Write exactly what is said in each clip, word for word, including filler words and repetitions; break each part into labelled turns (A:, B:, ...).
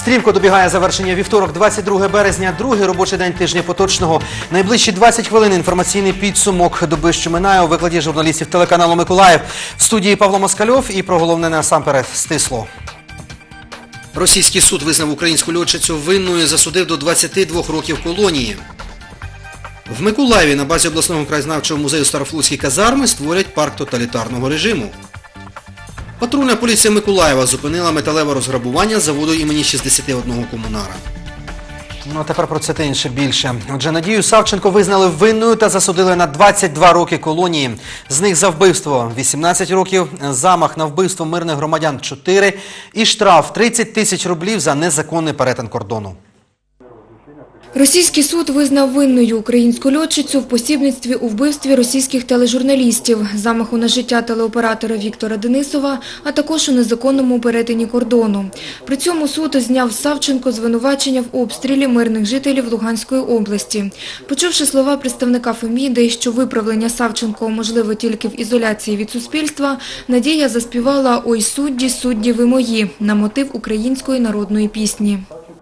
A: Стрімко добігає завершення вівторок, двадцять друге березня, другий робочий день тижня поточного. Найближчі двадцять хвилин інформаційний підсумок доби, що минає, у викладі журналістів телеканалу «Миколаїв». В студії Павло Москальов і про головне насамперед стисло. Російський суд визнав українську льотчицю винною і засудив до двадцяти двох років колонії. В Миколаєві на базі обласного краєзнавчого музею Старофлотські казарми створять парк тоталітарного режиму. Патрульна поліція Миколаєва зупинила металеве розграбування заводу імені шістдесят одного комунара. Ну а тепер про це та інше більше. Отже, Надію Савченко визнали винною та засудили на двадцять два роки колонії. З них за вбивство вісімнадцять років, замах на вбивство мирних громадян чотири і штраф тридцять тисяч рублів за незаконний перетин кордону.
B: Російський суд визнав винною українську льотчицю в посібництві у вбивстві російських тележурналістів, замаху на життя телеоператора Віктора Денисова, а також у незаконному перетині кордону. При цьому суд зняв з Савченко звинувачення в обстрілі мирних жителів Луганської області. Почувши слова представника Феміди, що виправлення Савченко можливо тільки в ізоляції від суспільства, Надія заспівала «Ой, судді, судді ви мої» на мотив української народної пісні.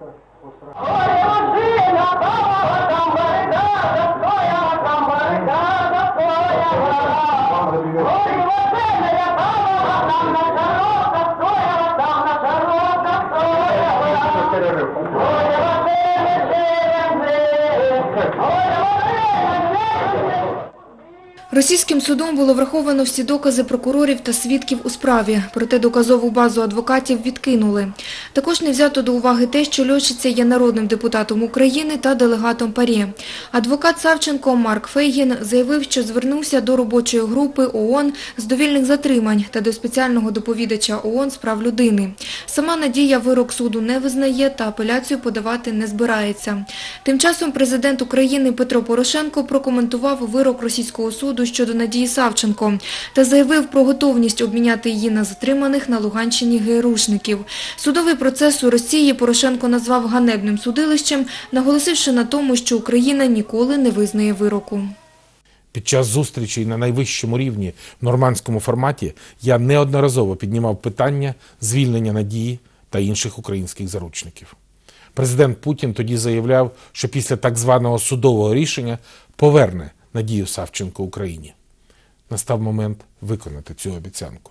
B: Російським судом було враховано всі докази прокурорів та свідків у справі, проте доказову базу адвокатів відкинули. Також не взято до уваги те, що льотчиця є народним депутатом України та делегатом ПАРЄ. Адвокат Савченко Марк Фейгін заявив, що звернувся до робочої групи ООН з довільних затримань та до спеціального доповідача ООН з прав людини. Сама Надія вирок суду не визнає та апеляцію подавати не збирається. Тим часом президент України Петро Порошенко прокоментував вирок російського суду щодо Надії Савченко та заявив про готовність обміняти її на затриманих на Луганщині ГРУшників. Судовий процес у Росії Порошенко назвав ганебним судилищем, наголосивши на тому, що Україна ніколи не визнає вироку.
C: Під час зустрічей на найвищому рівні в нормандському форматі я неодноразово піднімав питання звільнення Надії та інших українських заручників. Президент Путін тоді заявляв, що після так званого судового рішення поверне Надію Савченко Україні. Настав момент виконати цю обіцянку.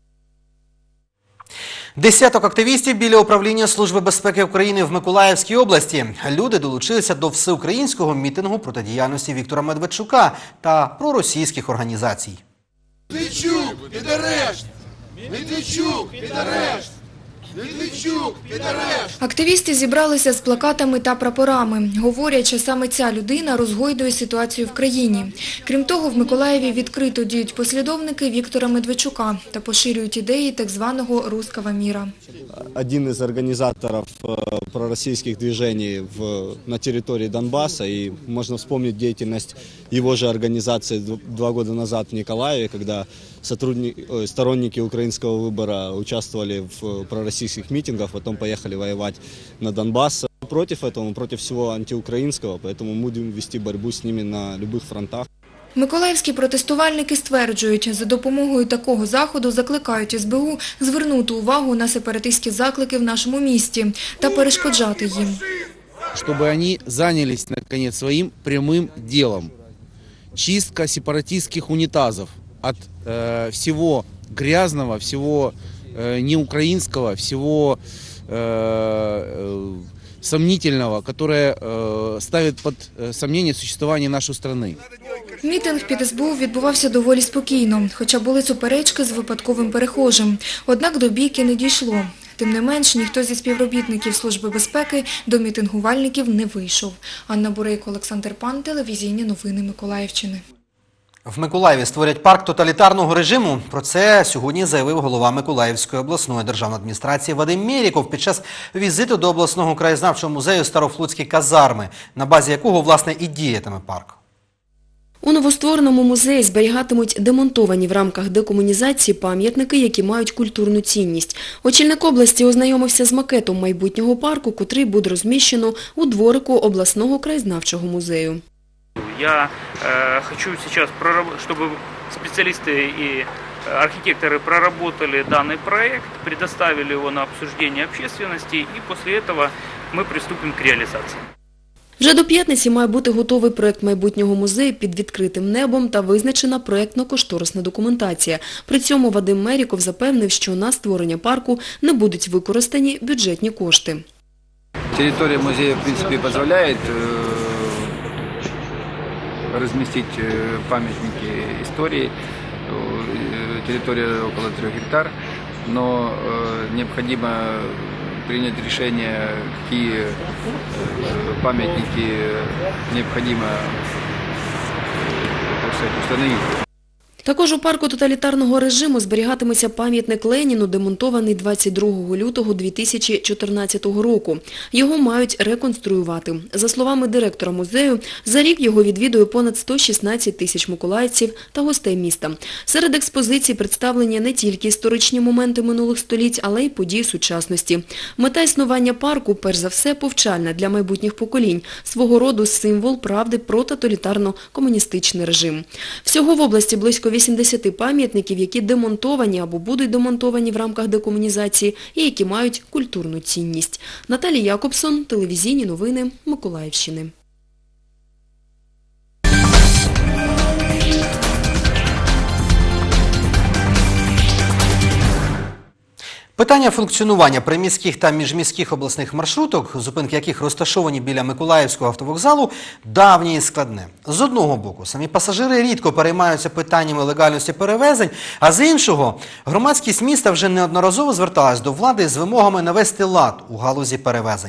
A: Десяток активістів біля управління Служби безпеки України в Миколаївській області. Люди долучилися до всеукраїнського мітингу проти діяльності Віктора Медведчука та проросійських організацій.
D: Медведчук під арешт! Медведчук під арешт! Медведчук під арешт!
B: Активісти зібралися з плакатами та прапорами. Говорять, що саме ця людина розгойдує ситуацію в країні. Крім того, в Миколаєві відкрито діють послідовники Віктора Медведчука та поширюють ідеї так званого «русского мира».
E: Один из организаторов пророссийских движений в, на территории Донбасса, и можно вспомнить деятельность его же организации два года назад в Николаеве, когда сотрудники, сторонники украинского выбора участвовали в пророссийских митингах, потом поехали воевать на Донбасс. Против этого, против всего антиукраинского, поэтому мы будем вести борьбу с ними на любых фронтах.
B: Миколаївські протестувальники стверджують, за допомогою такого заходу закликають ес бе у звернути увагу на сепаратистські заклики в нашому місті та перешкоджати їм.
F: Щоб вони зайнялись, наконець, своїм прямим ділом. Чистка сепаратистських унітазів від э, всього грязного, всього э, неукраїнського, всього э, сомнительного, которое э, ставит под сомнение существование нашей страны.
B: Мітинг під ес бе у відбувався доволі спокійно, хоча були суперечки з випадковим перехожим. Однак до бійки не дійшло. Тим не менш, ніхто зі співробітників Служби безпеки до мітингувальників не вийшов. Анна Бурейко, Олександр Пан, телевізійні новини Миколаївщини.
A: В Миколаєві створять парк тоталітарного режиму. Про це сьогодні заявив голова Миколаївської обласної державної адміністрації Вадим Мєріков під час візиту до обласного краєзнавчого музею Старофлотські казарми, на базі якого, власне, і діятиме парк.
G: У новоствореному музеї зберігатимуть демонтовані в рамках декомунізації пам'ятники, які мають культурну цінність. Очільник області ознайомився з макетом майбутнього парку, котрий буде розміщено у дворику обласного краєзнавчого музею.
H: Я э, хочу сейчас, чтобы специалисты и Архитекторы проработали данный проект, предоставили его на обсуждение общественности, и после этого мы приступим к реализации.
G: Вже до п'ятниці має бути готовий проєкт майбутнього музею під відкритим небом та визначена проєктно-кошторисна документація. При цьому Вадим Меріков запевнив, що на створення парку не будуть використані бюджетні кошти.
I: Территория музея, в принципе, позволяет разместить памятники истории. Территория около трех гектар, но необходимо принять решение, какие памятники необходимо, так сказать, установить.
G: Також у парку тоталітарного режиму зберігатиметься пам'ятник Леніну, демонтований двадцять другого лютого дві тисячі чотирнадцятого року. Його мають реконструювати. За словами директора музею, за рік його відвідує понад сто шістнадцять тисяч миколаївців та гостей міста. Серед експозицій представлені не тільки історичні моменти минулих століть, але й події сучасності. Мета існування парку, перш за все, повчальна для майбутніх поколінь, свого роду символ правди про тоталітарно-комуністичний режим. Всього в області близько вісімдесят пам'ятників, які демонтовані або будуть демонтовані в рамках декомунізації і які мають культурну цінність. Наталія Якобсон, телевізійні новини Миколаївщини.
A: Питання функціонування приміських та міжміських обласних маршруток, зупинки яких розташовані біля Миколаївського автовокзалу, давнє і складне. З одного боку, самі пасажири рідко переймаються питаннями легальності перевезень, а з іншого, громадськість міста вже неодноразово зверталась до влади з вимогами навести лад у галузі перевезень.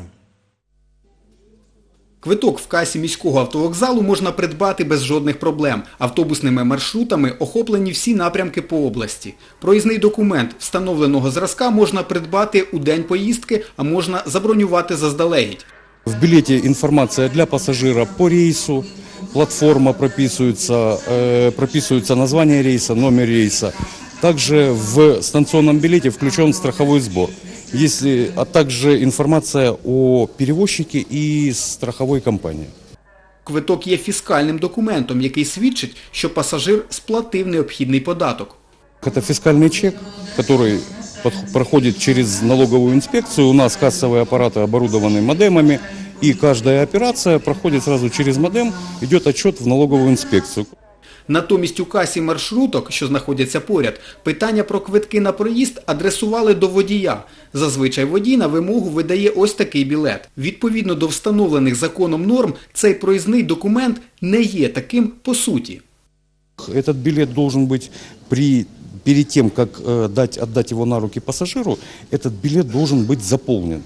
J: Квиток в касі міського автовокзалу можна придбати без жодних проблем. Автобусними маршрутами охоплені всі напрямки по області. Проїзний документ встановленого зразка можна придбати у день поїздки, а можна забронювати заздалегідь.
K: В билете информация для пассажира по рейсу, платформа прописывается, э, прописывается название рейса, номер рейса. Также в станционном билете включен страховой сбор. Если, а также информация о перевозчике и страховой компании.
J: Квиток є фіскальним документом, який свідчить, що пасажир сплатив необхідний податок.
K: Это фискальный чек, который проходит через налоговую инспекцию. У нас кассовые аппараты оборудованы модемами, и каждая операция проходит сразу через модем, идет отчет в налоговую инспекцию.
J: Натомість у касі маршруток, що знаходяться поряд, питання про квитки на проїзд адресували до водія. Зазвичай водій на вимогу видає ось такий білет. Відповідно до встановлених законом норм, цей проїзний документ не є таким по суті.
K: Этот билет должен быть при, перед тем, как э, дать, отдать его на руки пассажиру, этот билет должен быть заполнен.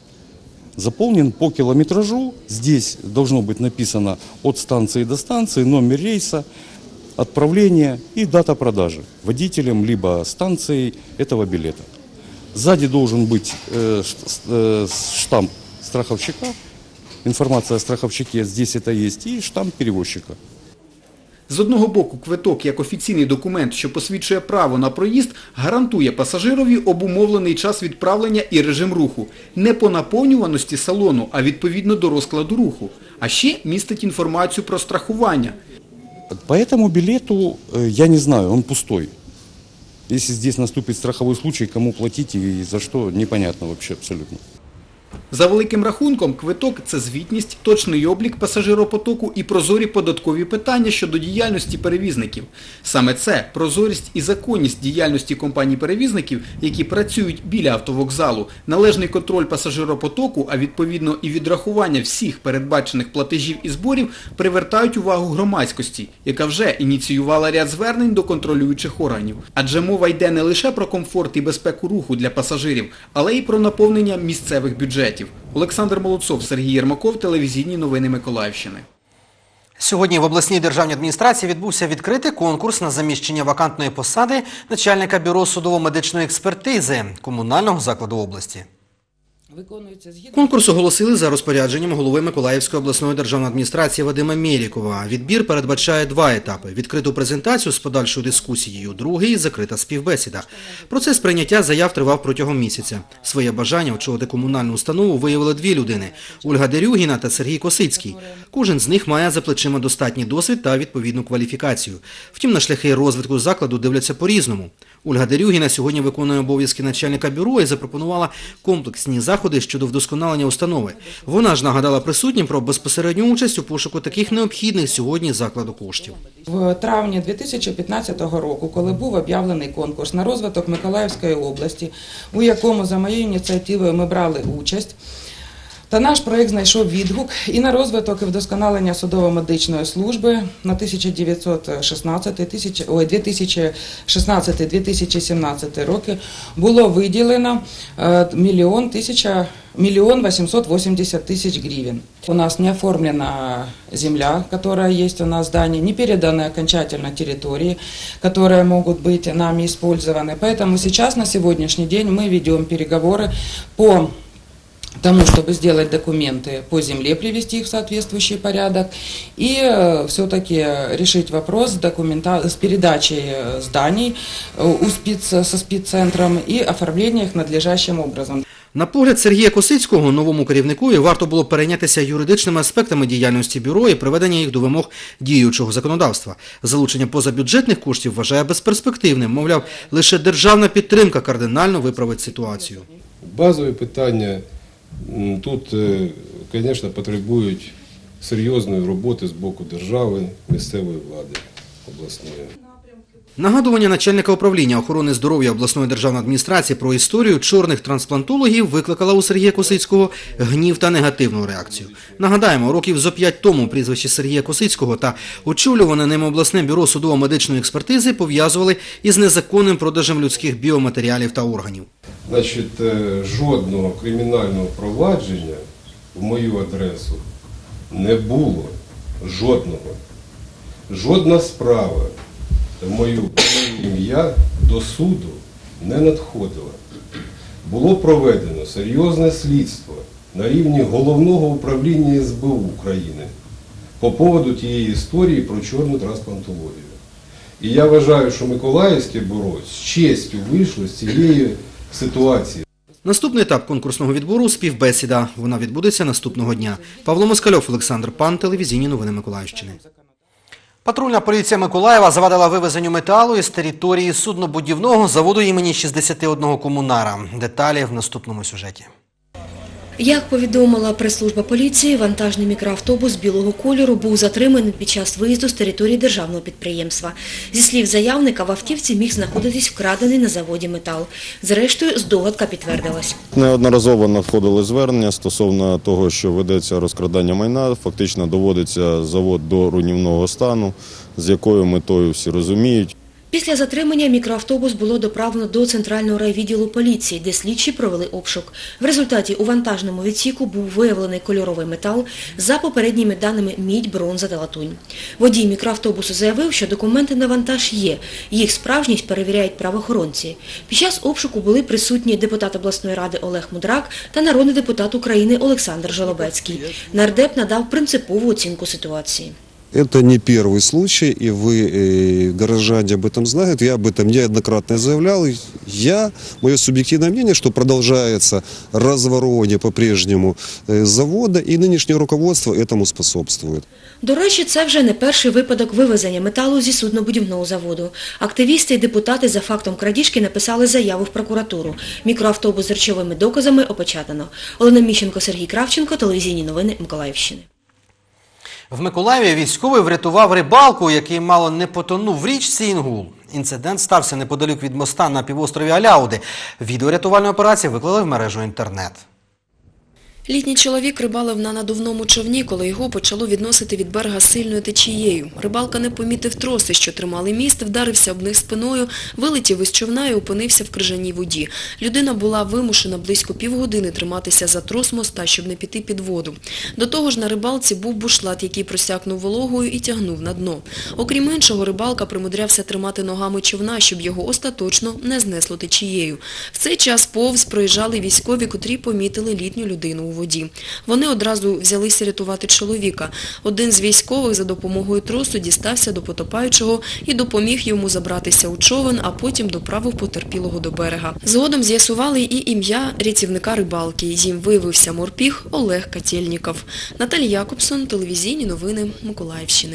K: Заполнен по километражу. Здесь должно быть написано от станции до станции, номер рейса, отправление и дата продажи водителем либо станцией этого билета. Сзади должен быть э, э, штамп страховщика, информация о страховщике, здесь это есть, и штамп перевозчика.
J: З одного боку, квиток як офіційний документ, що посвідчує право на проїзд, гарантує пасажирові обумовлений час відправлення і режим руху. Не по наповнюваності салону, а відповідно до розкладу руху. А ще містить інформацію про страхування.
K: По этому билету, я не знаю, он пустой. Если здесь наступит страховой случай, кому платить и за что, непонятно вообще абсолютно.
J: За великим рахунком, квиток – це звітність, точний облік пасажиропотоку і прозорі податкові питання щодо діяльності перевізників. Саме це – прозорість і законність діяльності компаній-перевізників, які працюють біля автовокзалу, належний контроль пасажиропотоку, а відповідно і відрахування всіх передбачених платежів і зборів привертають увагу громадськості, яка вже ініціювала ряд звернень до контролюючих органів. Адже мова йде не лише про комфорт і безпеку руху для пасажирів, але й про наповнення місцевих бюджетів. Олександр Молодцов, Сергій Єрмаков, телевізійні новини Миколаївщини.
A: Сьогодні в обласній державній адміністрації відбувся відкритий конкурс на заміщення вакантної посади начальника бюро судово-медичної експертизи комунального закладу області. Конкурс оголосили за розпорядженням голови Миколаївської обласної державної адміністрації Вадима Мєлікова. Відбір передбачає два етапи – відкриту презентацію з подальшою дискусією, другий – закрита співбесіда. Процес прийняття заяв тривав протягом місяця. Своє бажання очолити комунальну установу виявили дві людини – Ольга Дерюгіна та Сергій Косицький. Кожен з них має за плечима достатній досвід та відповідну кваліфікацію. Втім, на шляхи розвитку закладу дивляться по-різному. Ольга Дерюгіна сьогодні виконує обов'язки начальника бюро і запропонувала комплексні заходи щодо вдосконалення установи. Вона ж нагадала присутнім про безпосередню участь у пошуку таких необхідних сьогодні закладу коштів.
L: В травні дві тисячі п'ятнадцятого року, коли був об'явлений конкурс на розвиток Миколаївської області, у якому за моєю ініціативою ми брали участь, та наш проєкт знайшов відгук і на розвиток і вдосконалення судово-медичної служби на дві тисячі шістнадцятий - дві тисячі сімнадцятий роки було виділено мільйон тисяча миллион восемьсот восемьдесят тысяч гривен. У нас не оформлена земля, которая есть у нас в здании, не переданы окончательно территории, которые могут быть нами использованы. Поэтому сейчас, на сегодняшний день, мы ведем переговоры по тому, чтобы сделать документы по земле, привести их в соответствующий порядок и все-таки решить вопрос с, документа... с передачей зданий у спец... со спеццентром и оформлением их надлежащим образом.
A: На погляд Сергія Косицького, новому керівникові варто було перейнятися юридичними аспектами діяльності бюро і приведення їх до вимог діючого законодавства. Залучення позабюджетних коштів вважає безперспективним. Мовляв, лише державна підтримка кардинально виправить ситуацію.
M: Базові питання тут, звісно, потребують серйозної роботи з боку держави, місцевої влади обласної.
A: Нагадування начальника управління охорони здоров'я обласної державної адміністрації про історію чорних трансплантологів викликала у Сергія Косицького гнів та негативну реакцію. Нагадаємо, років зо п'ять тому прізвище Сергія Косицького та очолюване ним обласне бюро судово-медичної експертизи пов'язували із незаконним продажем людських біоматеріалів та органів.
M: Значить, жодного кримінального провадження в мою адресу не було. Жодного. Жодна справа в моє ім'я до суду не надходила. Було проведено серйозне слідство на рівні Головного управління ес бе у України по поводу тієї історії про чорну трансплантологію. І я вважаю, що Миколаївське бюро з честю вийшло з цієї ситуації.
A: Наступний етап конкурсного відбору – співбесіда. Вона відбудеться наступного дня. Павло Москальов, Олександр Пан, телевізійні новини Миколаївщини. Патрульна поліція Миколаєва завадила вивезенню металу із території суднобудівного заводу імені шістдесят одного комунара. Деталі в наступному сюжеті.
G: Як повідомила прес-служба поліції, вантажний мікроавтобус білого кольору був затриманий під час виїзду з території державного підприємства. Зі слів заявника, в автівці міг знаходитись вкрадений на заводі метал. Зрештою, здогадка підтвердилась.
N: Неодноразово надходили звернення стосовно того, що ведеться розкрадання майна, фактично доводиться завод до руйнівного стану, з якою метою всі розуміють.
G: Після затримання мікроавтобус було доправлено до центрального райвідділу поліції, де слідчі провели обшук. В результаті у вантажному відсіку був виявлений кольоровий метал, за попередніми даними мідь, бронза та латунь. Водій мікроавтобусу заявив, що документи на вантаж є. Їх справжність перевіряють правоохоронці. Під час обшуку були присутні депутат обласної ради Олег Мудрак та народний депутат України Олександр Жолобецький. Нардеп надав принципову оцінку ситуації.
O: Это не первый случай, и вы, э, горожане, об этом знают. Я об этом неоднократно заявлял. Я, мое субъективное мнение, что продолжается разворовывание по-прежнему э, завода, и нынешнее руководство этому способствует.
G: До речі, це вже не перший випадок вивезення металу зі суднобудівного заводу. Активісти і депутати за фактом крадіжки написали заяву в прокуратуру. Мікроавтобус з речовими доказами опечатано. Олена Міщенко, Сергій Кравченко, телевізійні новини Миколаївщини.
A: В Миколаєві військовий врятував рибалку, який мало не потонув в річці Інгул. Інцидент стався неподалік від моста на півострові Аляуди. Відео рятувальної операції виклали в мережу інтернет.
G: Літній чоловік рибалив на надувному човні, коли його почало відносити від берега сильною течією. Рибалка не помітив троси, що тримали міст, вдарився об них спиною, вилетів із човна і опинився в крижаній воді. Людина була вимушена близько півгодини триматися за трос моста, щоб не піти під воду. До того ж на рибалці був бушлат, який просякнув вологою і тягнув на дно. Окрім іншого, рибалка примудрявся тримати ногами човна, щоб його остаточно не знесло течією. В цей час повз проїжджали військові, котрі помітили літню людину у воді. Вони одразу взялися рятувати чоловіка. Один з військових за допомогою тросу дістався до потопаючого і допоміг йому забратися у човен, а потім доправив потерпілого до берега. Згодом з'ясували і ім'я рятівника рибалки. Їм виявився морпіг Олег Котельніков. Наталія Якобсон, телевізійні новини Миколаївщини.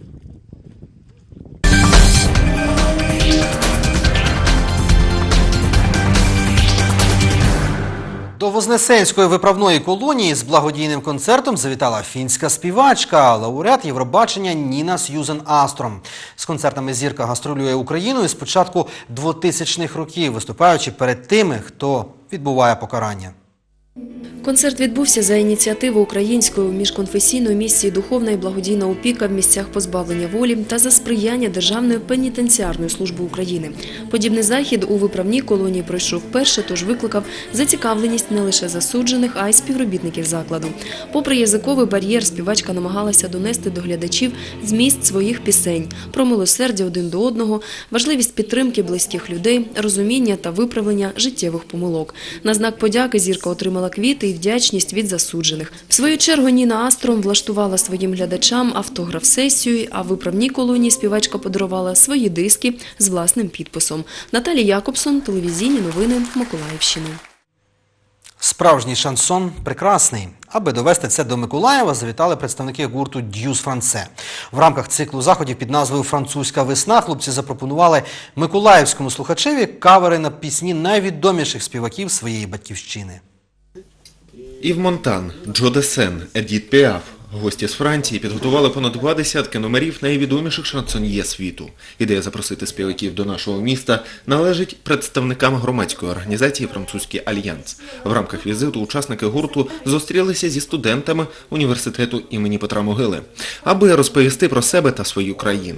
A: До Вознесенської виправної колонії з благодійним концертом завітала фінська співачка, лауреат Євробачення Ніна Сьюзен Астром. З концертами зірка гастролює Україною з початку двотисячних років, виступаючи перед тими, хто відбуває покарання.
G: Концерт відбувся за ініціативи Української міжконфесійної місії «Духовна і благодійна опіка в місцях позбавлення волі» та за сприяння Державної пенітенціарної служби України. Подібний захід у виправній колонії пройшов вперше, тож викликав зацікавленість не лише засуджених, а й співробітників закладу. Попри язиковий бар'єр, співачка намагалася донести до глядачів зміст своїх пісень про милосердя один до одного, важливість підтримки близьких людей, розуміння та виправлення життєвих помилок. На знак подяки зірка отримала квіти і вдячність від засуджених. В свою чергу Ніна Астром влаштувала своїм глядачам автограф-сесію, а в виправній колонії співачка подарувала свої диски з власним підписом. Наталія Якобсон, телевізійні новини Миколаївщини.
A: Справжній шансон прекрасний. Аби довести це до Миколаєва, завітали представники гурту «Д'юз Франце». В рамках циклу заходів під назвою «Французька весна» хлопці запропонували миколаївському слухачеві кавери на пісні найвідоміших співаків своєї батьківщини.
P: Ів Монтан, Джо Десен, Едіт Піаф. Гості з Франції підготували понад два десятки номерів найвідоміших шансоньє світу. Ідея запросити співаків до нашого міста належить представникам громадської організації «Французький альянс». В рамках візиту учасники гурту зустрілися зі студентами університету імені Петра Могили, аби розповісти про себе та свою країну.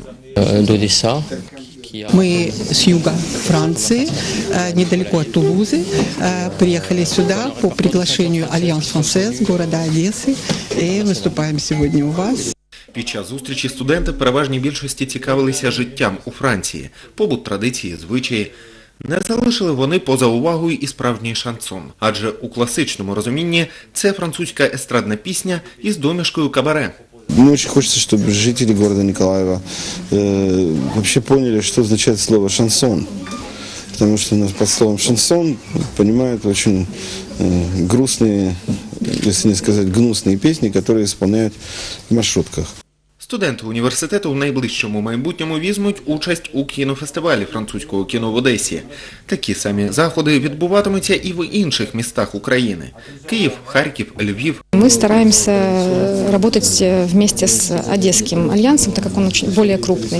Q: Мы с юга Франции, недалеко от Тулузы, приехали сюда по приглашению Альянс Францез города Одессы и выступаем сегодня у вас.
P: Під час зустрічі студенти в переважній більшості цікавилися життям у Франції, побут, традиції, звичаї. Не залишили вони поза увагою і справжній шансон, адже у класичному розумінні це французька естрадна пісня із домішкою кабаре.
R: Мне очень хочется, чтобы жители города Николаева э, вообще поняли, что означает слово «шансон». Потому что под словом «шансон» понимают очень э, грустные, если не сказать гнусные песни, которые исполняют в маршрутках.
P: Студенти університету в найближчому майбутньому візьмуть участь у кінофестивалі французького кіно в Одесі. Такі самі заходи відбуватимуться і в інших містах України – Київ, Харків, Львів.
S: Мы стараемся работать вместе с Одесским альянсом, так как он очень более крупный.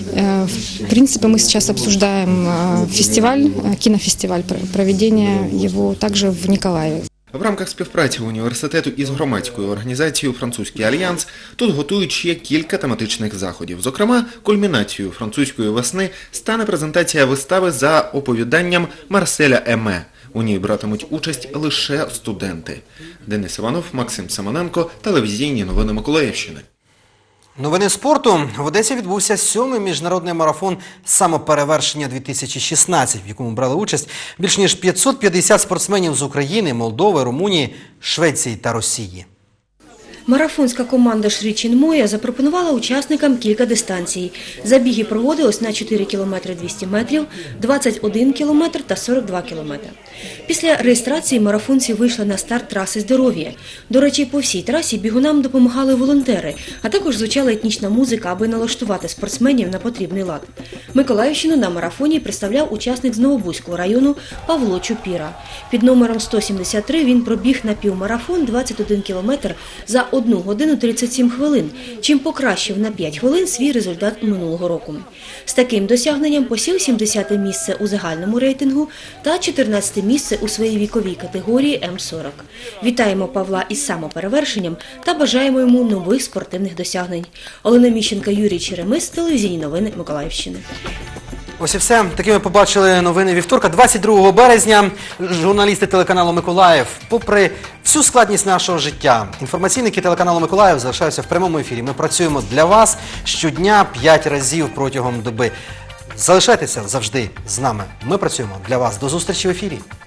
S: В принципе, мы сейчас обсуждаем фестиваль, кинофестиваль, проведение его также в Николаеве.
P: В рамках співпраці університету із громадською організацією «Французький альянс» тут готують ще кілька тематичних заходів. Зокрема, кульмінацією французької весни стане презентація вистави за оповіданням Марселя Еме. У ній братимуть участь лише студенти. Денис Іванов, Максим Семененко, телевізійні новини Миколаївщини.
A: Новини спорту. В Одесі відбувся сьомий міжнародний марафон самоперевершення дві тисячі шістнадцять, в якому брали участь більш ніж п'ятсот п'ятдесят спортсменів з України, Молдови, Румунії, Швеції та Росії.
T: Марафонська команда Шрі-Чінмоя запропонувала учасникам кілька дистанцій. Забіги проводились на чотири кілометри двісті метрів, двадцять один кілометр та сорок два кілометри. Після реєстрації марафонці вийшли на старт траси «Здоров'я». До речі, по всій трасі бігунам допомагали волонтери, а також звучала етнічна музика, аби налаштувати спортсменів на потрібний лад. Миколаївщину на марафоні представляв учасник з Новобузького району Павло Чупіра. Під номером сто сімдесят три він пробіг на півмарафон двадцять один кілометр за одну годину тридцять сім хвилин, чим покращив на п'ять хвилин свій результат минулого року. З таким досягненням посів сімдесяте місце у загальному рейтингу та чотирнадцяте місце у своїй віковій категорії М сорок. Вітаємо Павла із самоперевершенням та бажаємо йому нових спортивних досягнень. Олена Міщенка, Юрій Черемис, телевізійні новини Миколаївщини.
A: Ось і все. Такими побачили новини вівторка, двадцять другого березня. Журналісти телеканалу «Миколаїв». Попри всю складність нашого життя, інформаційники телеканалу «Миколаїв» залишаються в прямому ефірі. Ми працюємо для вас щодня п'ять разів протягом доби. Залишайтеся завжди з нами. Ми працюємо для вас. До зустрічі в ефірі.